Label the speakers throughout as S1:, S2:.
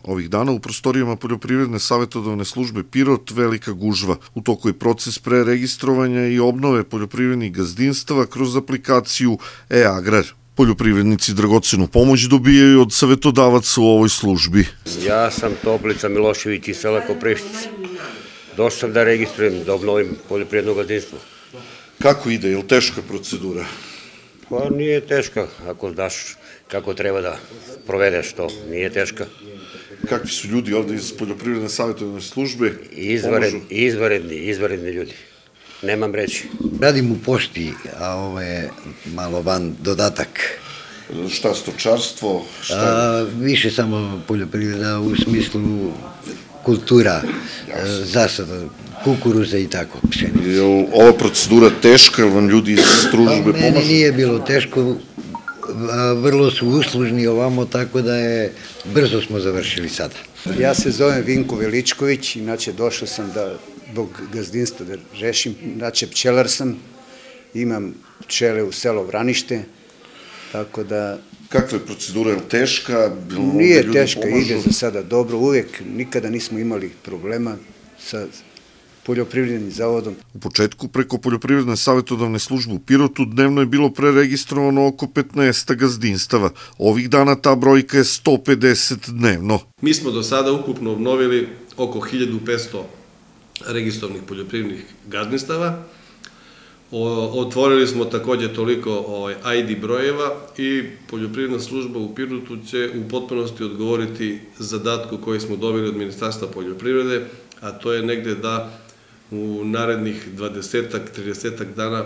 S1: Ovih dana u prostorijama Poljoprivredne savjetodavne službe Pirot velika gužva. U toku je proces preregistrovanja i obnove poljoprivrednih gazdinstava kroz aplikaciju e-Agrar. Poljoprivrednici dragocenu pomoć dobijaju od savjetodavaca u ovoj službi.
S2: Ja sam Toplica Milošević iz sela Koprištica. Došao sam da registrujem, da obnovim poljoprivredno gazdinstvo.
S1: Kako ide? Je li teška procedura?
S2: Pa nije teška, ako znaš kako treba da provedeš to, nije teška.
S1: Kakvi su ljudi ovde iz Poljoprivredne savjetodavne službe?
S2: Izvanredni ljudi. Nemam reći.
S3: Radim u pošti, a ovo je malo van dodatak.
S1: Šta, stočarstvo?
S3: Više samo poljoprivreda u smislu kultura, zasada, kukuruza i tako.
S1: Je li ova procedura teška, ili vam ljudi iz službe pomažu?
S3: Meni nije bilo teško, vrlo su uslužni ovamo, tako da je brzo smo završili sada.
S4: Ja se zovem Vinko Veličković, inače došao sam da zbog gazdinstva da rešim, inače pčelar sam, imam pčele u selo Vranište, tako da...
S1: Kakva je procedura, je li teška?
S4: Nije teška, ide za sada dobro, uvek nikada nismo imali problema sa poljoprivrednim zavodom.
S1: U početku preko Poljoprivredne savjetodavne službe u Pirotu dnevno je bilo preregistrovano oko 15 gazdinstava. Ovih dana ta brojka je 150 dnevno.
S5: Mi smo do sada ukupno obnovili oko 1500 registrovnih poljoprivrednih gazdinstava. Otvorili smo takođe toliko ID brojeva i poljoprivredna služba u Pirotu će u potpunosti odgovoriti zadatku koji smo dobili od Ministarstva poljoprivrede, a to je negde da u narednih 20-30 dana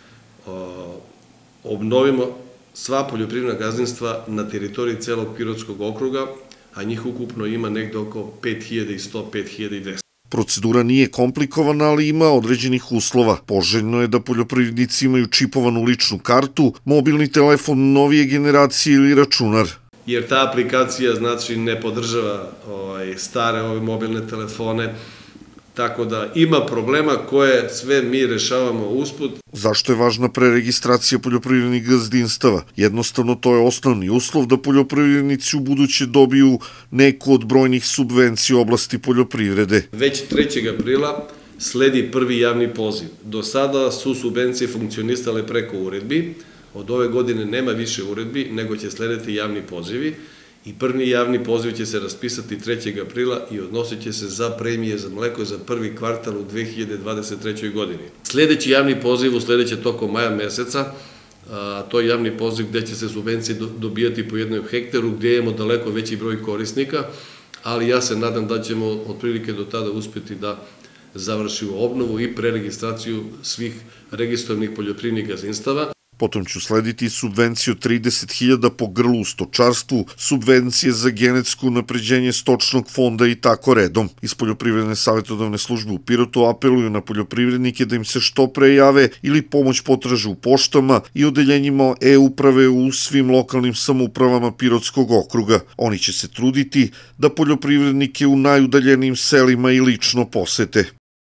S5: obnovimo sva poljoprivredna gazdinstva na teritoriji celog Pirotskog okruga, a njih ukupno ima negde oko 5100, 5200.
S1: Procedura nije komplikovana, ali ima određenih uslova. Poželjno je da poljoprivrednici imaju čipovanu ličnu kartu, mobilni telefon novije generacije ili računar.
S5: Jer ta aplikacija znači ne podržava stare mobilne telefone, tako da ima problema koje sve mi rešavamo usput.
S1: Zašto je važna preregistracija poljoprivrednih gazdinstava? Jednostavno, to je osnovni uslov da poljoprivrednici u buduće dobiju neku od brojnih subvencija u oblasti poljoprivrede.
S5: Već 3. aprila sledi prvi javni poziv. Do sada su subvencije funkcionisale preko uredbi. Od ove godine nema više uredbi, nego će slediti javni pozivi. I prvi javni poziv će se raspisati 3. aprila i odnosit će se za premije za mleko za prvi kvartal u 2023. godini. Sledeći javni poziv usledeće tokom maja meseca, to je javni poziv gde će se subvencije dobijati po jednom hektaru, gde imamo daleko veći broj korisnika, ali ja se nadam da ćemo otprilike do tada uspeti da završimo obnovu i preregistraciju svih registrovnih poljoprivrednih gazdinstava.
S1: Potom ću slediti subvenciju 30.000 po grlu u stočarstvu, subvencije za genetsko unapređenje stočnog fonda i tako redom. Iz Poljoprivredne savjetodavne službe u Pirotu apeluju na poljoprivrednike da im se što pre jave ili pomoć potraže u poštama i odeljenjima e-uprave u svim lokalnim samoupravama Pirotskog okruga. Oni će se truditi da poljoprivrednike u najudaljenijim selima i lično posete.